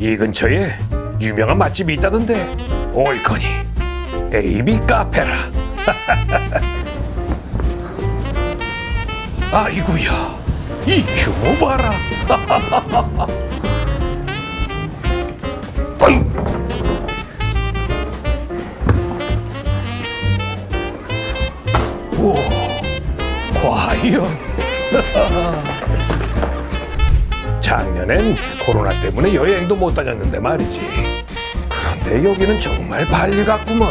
이 근처에 유명한 맛집이 있다던데 옳거니 AB 카페라. 아이구야, 이 규모 봐라. 어이. 오, 과연. 작년엔 코로나 때문에 여행도 못 다녔는데 말이지. 그런데 여기는 정말 발리 같구먼.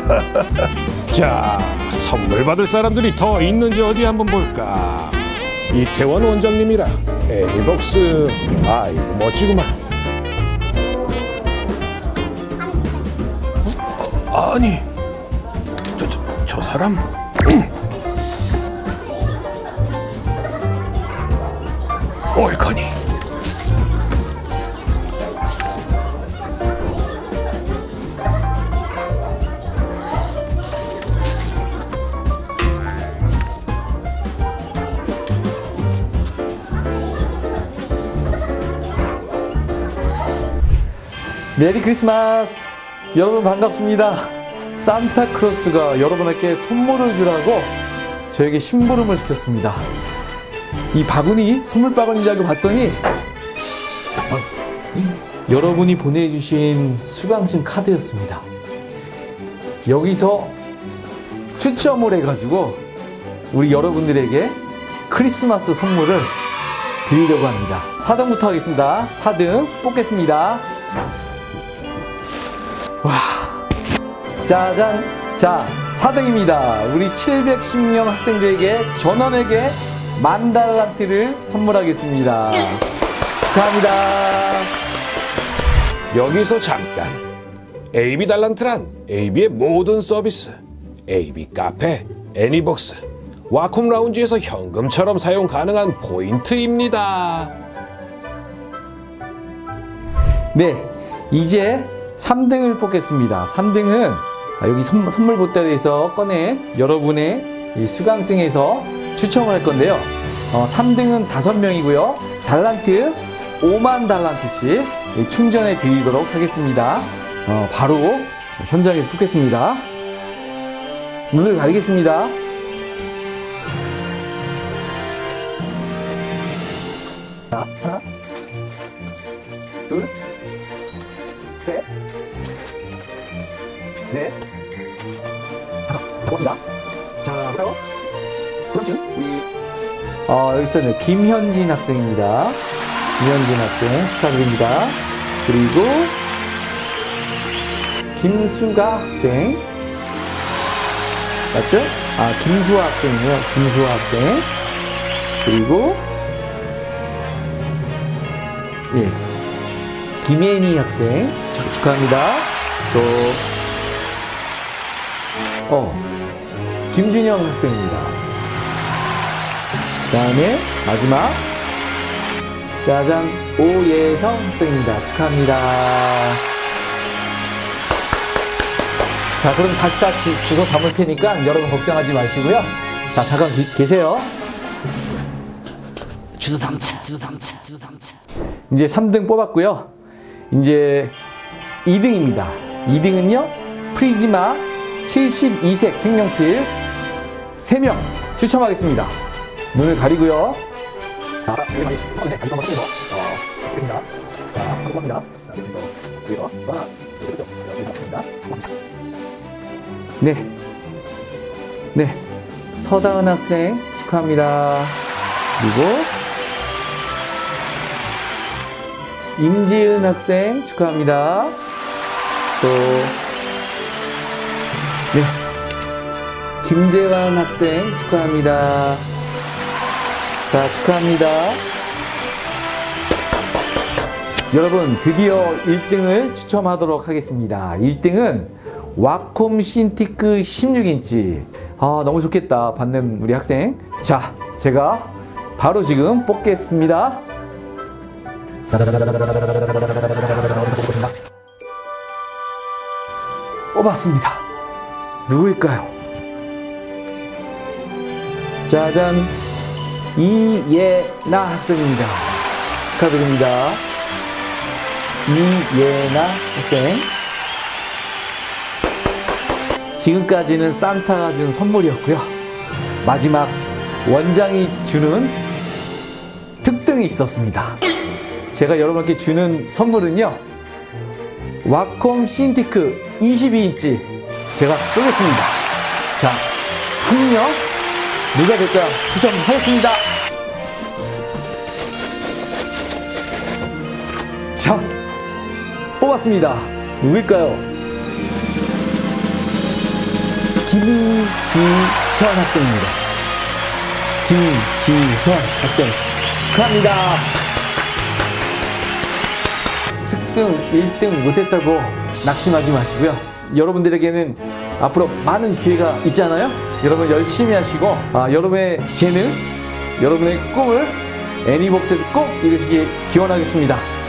자, 선물 받을 사람들이 더 있는지 어디 한번 볼까. 이태원 원장님이랑 애니복스. 아이고 멋지구만. 아니, 저 사람. 옳거니. 메리 크리스마스! 여러분 반갑습니다. 산타크로스가 여러분에게 선물을 주라고 저에게 심부름을 시켰습니다. 이 바구니, 선물 바구니인 줄 알고 봤더니 여러분이 보내주신 수강신 카드였습니다. 여기서 추첨을 해가지고 우리 여러분들에게 크리스마스 선물을 드리려고 합니다. 4등부터 하겠습니다. 4등 뽑겠습니다. 와, 짜잔! 자, 4등입니다. 우리 710명 학생들에게, 전원에게 $10,000를 선물하겠습니다. 축하합니다. 여기서 잠깐. AB 달란트란 AB의 모든 서비스, AB 카페, 애니복스, 와콤 라운지에서 현금처럼 사용 가능한 포인트입니다. 네, 이제 3등을 뽑겠습니다. 3등은 여기 선물 보따리에서 꺼낸 여러분의 이 수강증에서 추첨을 할 건데요. 3등은 5명이고요. 달란트 5만 달란트씩 충전해 드리도록 하겠습니다. 바로 현장에서 뽑겠습니다. 눈을 가리겠습니다. 자, 하나, 둘, 셋, 넷, 다섯. 잡았습니다. 자, 볼까요? 수강증 여기 있어요. 김현진 학생입니다. 김현진 학생 축하드립니다. 그리고 김수가 학생 맞죠? 아, 김수아 학생이에요. 김수아 학생. 그리고 예, 김혜니 학생 축하합니다. 또 김준영 학생입니다. 그 다음에 마지막 짜잔, 오예성 학생입니다. 축하합니다. 자, 그럼 다시 다 주소 담을 테니까 여러분 걱정하지 마시고요. 자, 잠깐 계세요. 주소 담차. 이제 3등 뽑았고요. 이제 2등입니다. 2등은요, 프리즈마 72색 색연필 3명 추첨하겠습니다. 눈을 가리고요. 자, 여기 많이 가리고 한번 쓰면서 보겠습니다. 자, 한번 뽑았습니다. 자, 여기서 하나, 둘, 셋, 여기서 뽑았습니다. 잡았습니다. 네, 서다은 학생 축하합니다. 그리고 임지은 학생 축하합니다. 또 네, 김재환 학생 축하합니다. 자, 축하합니다. 여러분, 드디어 1등을 추첨하도록 하겠습니다. 1등은 와콤 신티크 16인치. 아, 너무 좋겠다. 받는 우리 학생. 자, 제가 바로 지금 뽑겠습니다. 뽑았습니다. 누구일까요? 짜잔, 이예나 학생입니다. 축하드립니다. 이예나 학생. 지금까지는 산타가 준 선물이었고요. 마지막 원장이 주는 특등이 있었습니다. 제가 여러분께 주는 선물은요, 와콤 신티크 22인치 제가 쓰겠습니다. 자, 한 명 누가 될까 추첨하겠습니다. 자, 뽑았습니다. 누구일까요? 김지현 학생입니다. 김지현 학생 축하합니다. 특등 1등 못했다고 낙심하지 마시고요. 여러분들에게는 앞으로 많은 기회가 있잖아요. 여러분 열심히 하시고 여러분의 재능, 여러분의 꿈을 애니복스에서 꼭 이루시길 기원하겠습니다.